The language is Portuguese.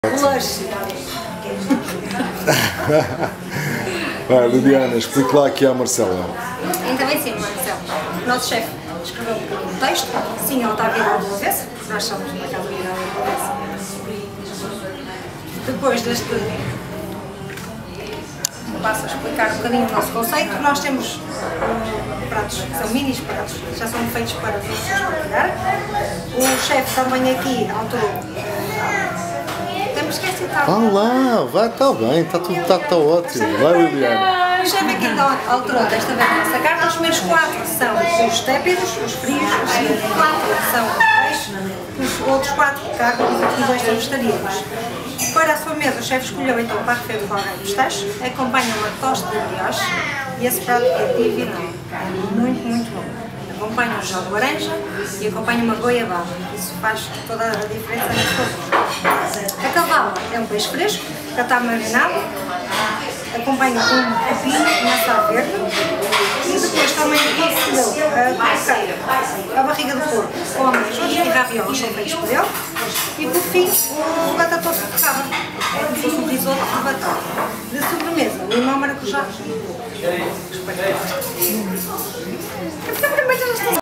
Lanche. Vai, Liliana, explique lá aqui à Marcela. Então é assim, Marcelo. O nosso chefe escreveu um texto. Sim, ele está virado do avesso, porque nós somos uma casa virada do avesso. Depois deste passo a explicar um bocadinho o nosso conceito. Nós temos pratos que são minis pratos, já são feitos para duas pessoas partilhar. O chefe também aqui alterou. Temos que aceitar. Vá lá, vai, está bem, está tudo tá ótimo. Vai, Liliana. O chefe aqui então alterou desta vez a nossa carne. Os primeiros 4 são os tépidos, os frios, os seguintes 4 são os peixes, os outros 4 carne e os 2 são vegetarianos. Para a sua mesa, o chefe escolheu então o parfait de forré de pistache, acompanha uma tosta de brioche e esse prato é divino, muito, muito bom. Acompanha um gel de laranja e acompanha uma goiabada. Isso faz toda a diferença nos sabores. A cavalo é um peixe fresco, que já está marinado, acompanha um pepino e maçã verde e depois também recebeu a barriga do porco com amêijoas e raviolos são feitos por ele e por fim o batata ferrada, é como se fosse um risoto de batata. De sobremesa, limão maracujá.